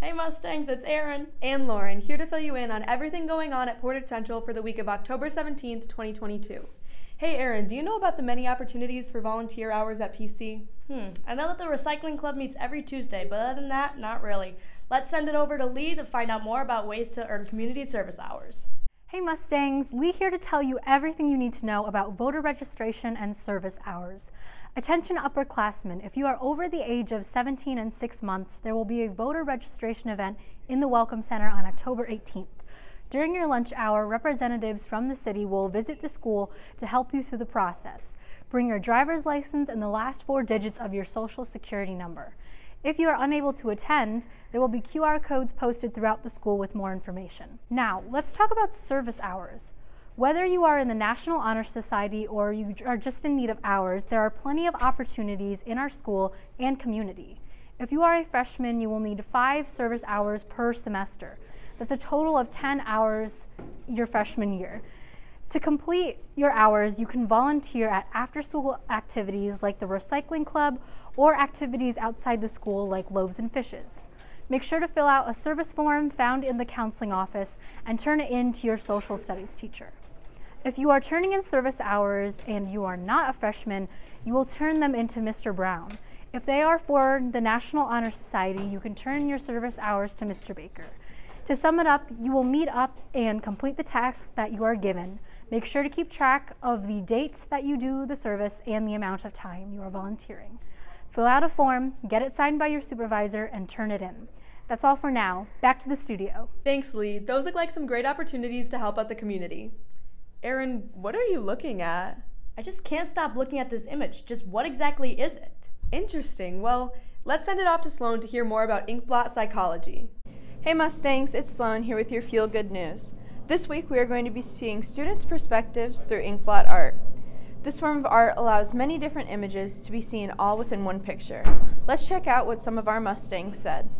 Hey Mustangs, it's Aaron. And Lauren, here to fill you in on everything going on at Portage Central for the week of October 17th, 2022. Hey Aaron, do you know about the many opportunities for volunteer hours at PC? I know that the recycling club meets every Tuesday, but other than that, not really. Let's send it over to Lee to find out more about ways to earn community service hours. Hey Mustangs, Lee here to tell you everything you need to know about voter registration and service hours. Attention upperclassmen, if you are over the age of 17 and 6 months, there will be a voter registration event in the Welcome Center on October 18th. During your lunch hour, representatives from the city will visit the school to help you through the process. Bring your driver's license and the last 4 digits of your social security number. If you are unable to attend, there will be QR codes posted throughout the school with more information. Now, let's talk about service hours. Whether you are in the National Honor Society or you are just in need of hours, there are plenty of opportunities in our school and community. If you are a freshman, you will need 5 service hours per semester. That's a total of 10 hours your freshman year. To complete your hours, you can volunteer at after-school activities like the recycling club or activities outside the school like Loaves and Fishes. Make sure to fill out a service form found in the counseling office and turn it in to your social studies teacher. If you are turning in service hours and you are not a freshman, you will turn them into Mr. Brown. If they are for the National Honor Society, you can turn your service hours to Mr. Baker. To sum it up, you will meet up and complete the tasks that you are given. Make sure to keep track of the date that you do the service and the amount of time you are volunteering. Fill out a form, get it signed by your supervisor, and turn it in. That's all for now. Back to the studio. Thanks, Lee. Those look like some great opportunities to help out the community. Aaron, what are you looking at? I just can't stop looking at this image. Just what exactly is it? Interesting. Well, let's send it off to Sloan to hear more about inkblot psychology. Hey Mustangs, it's Sloan here with your Feel Good News. This week we are going to be seeing students' perspectives through inkblot art. This form of art allows many different images to be seen all within one picture. Let's check out what some of our Mustangs said.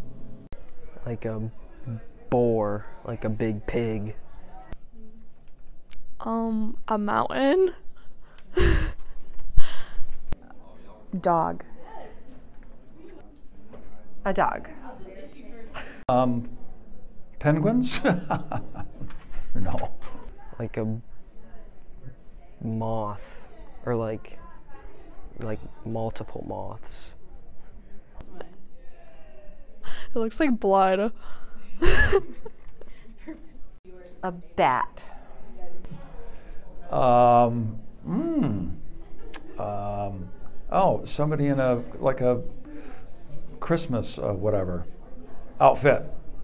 Like a boar, like a big pig. A mountain. Dog. A dog. Penguins? No. Like a moth, or like multiple moths. It looks like blood. A bat. Oh, somebody in a Christmas whatever outfit.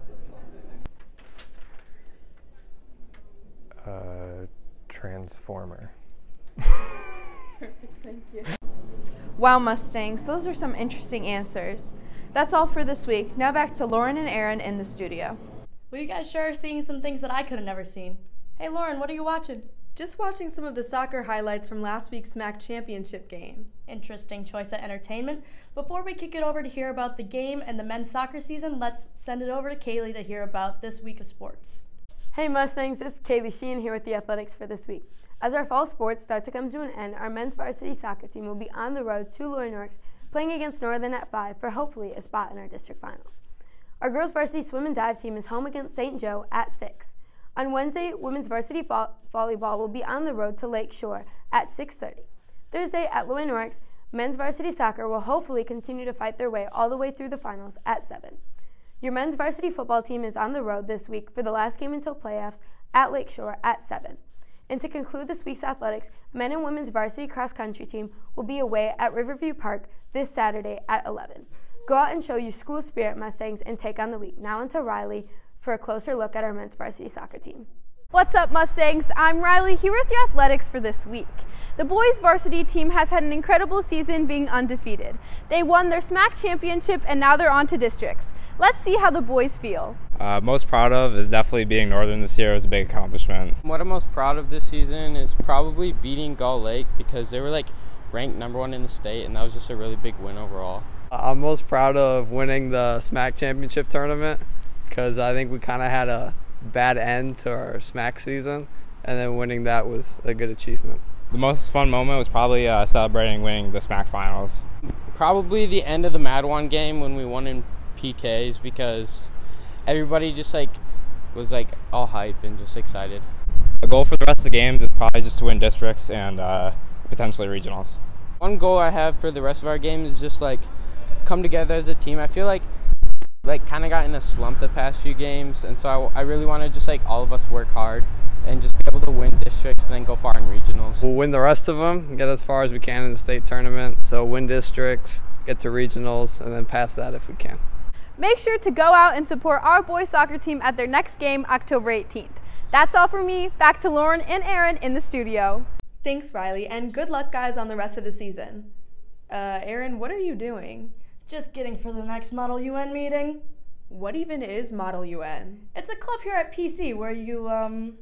Transformer. Perfect, thank you. Wow, Mustangs, those are some interesting answers. That's all for this week. Now back to Lauren and Aaron in the studio. Well, you guys sure are seeing some things that I could have never seen. Hey Lauren, what are you watching? Just watching some of the soccer highlights from last week's SMAC championship game. Interesting choice of entertainment. Before we kick it over to hear about the game and the men's soccer season, let's send it over to Kaylee to hear about this week of sports. Hey Mustangs, it's Kaylee Sheehan here with the athletics for this week. As our fall sports start to come to an end, our men's varsity soccer team will be on the road to Lower Newark playing against Northern at 5 for hopefully a spot in our district finals. Our girls varsity swim and dive team is home against St. Joe at 6. On Wednesday, women's varsity volleyball will be on the road to Lake Shore at 6:30. Thursday at Lower Newark, men's varsity soccer will hopefully continue to fight their way all the way through the finals at 7. Your men's varsity football team is on the road this week for the last game until playoffs at Lake Shore at 7. And to conclude this week's athletics, men and women's varsity cross-country team will be away at Riverview Park this Saturday at 11. Go out and show your school spirit, Mustangs, and take on the week. Now into Riley for a closer look at our men's varsity soccer team. What's up, Mustangs? I'm Riley here with the athletics for this week. The boys varsity team has had an incredible season being undefeated. They won their SMAC championship and now they're on to districts. Let's see how the boys feel. Most proud of is definitely being Northern this year. It was a big accomplishment. What I'm most proud of this season is probably beating Gull Lake because they were ranked #1 in the state, and that was just a really big win overall. I'm most proud of winning the SMAC championship tournament because I think we kind of had a bad end to our SMAC season, and then winning that was a good achievement. The most fun moment was probably celebrating winning the SMAC finals. Probably the end of the Madwan game when we won in PKs because everybody just like was like all hype and just excited. The goal for the rest of the games is probably just to win districts and potentially regionals. One goal I have for the rest of our game is just like come together as a team. I feel like kind of got in a slump the past few games, and so I really want to just like all of us work hard and just be able to win districts and then go far in regionals. We'll win the rest of them, get as far as we can in the state tournament. So win districts, get to regionals, and then pass that if we can. Make sure to go out and support our boys soccer team at their next game, October 18th. That's all from me. Back to Lauren and Aaron in the studio. Thanks, Riley, and good luck, guys, on the rest of the season. Aaron, what are you doing? Just getting for the next Model UN meeting. What even is Model UN? It's a club here at PC where I'm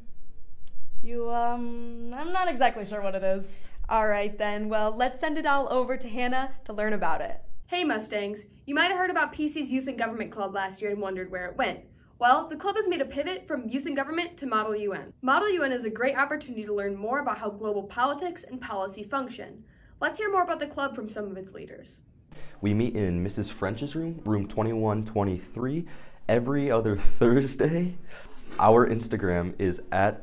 not exactly sure what it is. All right then, well, let's send it all over to Hannah to learn about it. Hey Mustangs, you might have heard about PC's Youth and Government Club last year and wondered where it went. Well, the club has made a pivot from Youth and Government to Model UN. Model UN is a great opportunity to learn more about how global politics and policy function. Let's hear more about the club from some of its leaders. We meet in Mrs. French's room, room 2123, every other Thursday. Our Instagram is at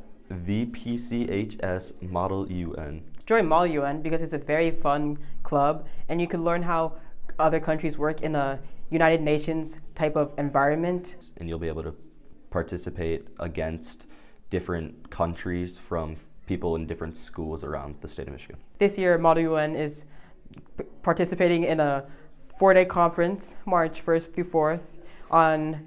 the PCHS Join Model UN because it's a very fun club and you can learn how other countries work in a United Nations type of environment. And you'll be able to participate against different countries from people in different schools around the state of Michigan. This year, Model UN is participating in a 4-day conference, March 1st through 4th,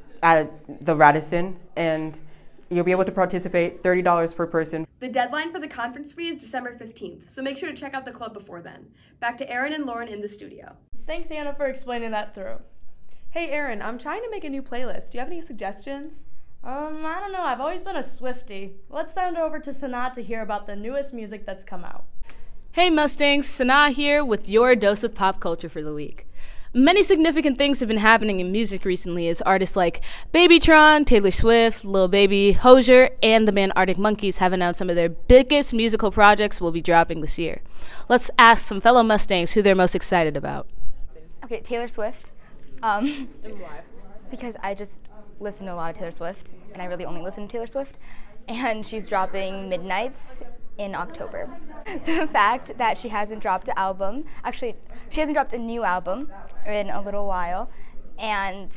at the Radisson, and you'll be able to participate $30 per person. The deadline for the conference fee is December 15th, so make sure to check out the club before then. Back to Aaron and Lauren in the studio. Thanks, Anna, for explaining that through. Hey, Aaron, I'm trying to make a new playlist. Do you have any suggestions? I don't know. I've always been a Swiftie. Let's send it over to Sanaa to hear about the newest music that's come out. Hey Mustangs, Sanaa here with your dose of pop culture for the week. Many significant things have been happening in music recently as artists like Babytron, Taylor Swift, Lil Baby, Hozier, and the band Arctic Monkeys have announced some of their biggest musical projects will be dropping this year. Let's ask some fellow Mustangs who they're most excited about. Okay, Taylor Swift. And why? Because I just listen to a lot of Taylor Swift, and I really only listen to Taylor Swift. And she's dropping Midnights in October. The fact that she hasn't dropped an album, actually, she hasn't dropped a new album in a little while, and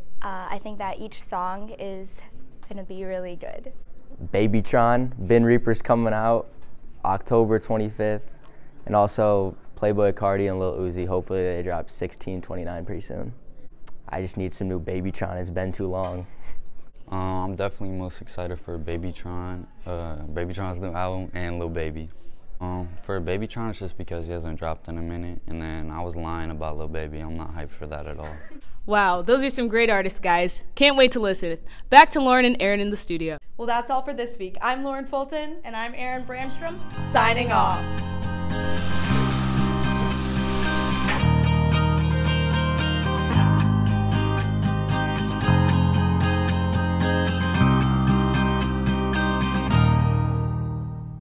I think that each song is gonna be really good. Babytron, Bin Reaper's coming out October 25th, and also Playboi Carti and Lil Uzi, hopefully they drop 1629 pretty soon. I just need some new Babytron, it's been too long. I'm definitely most excited for Babytron, Babytron's new album, and Lil Baby. For Babytron, it's just because he hasn't dropped in a minute, and then I was lying about Lil Baby. I'm not hyped for that at all. Wow, those are some great artists, guys. Can't wait to listen. Back to Lauren and Aaron in the studio. Well, that's all for this week. I'm Lauren Fulton. And I'm Aaron Brandstrom. Signing off.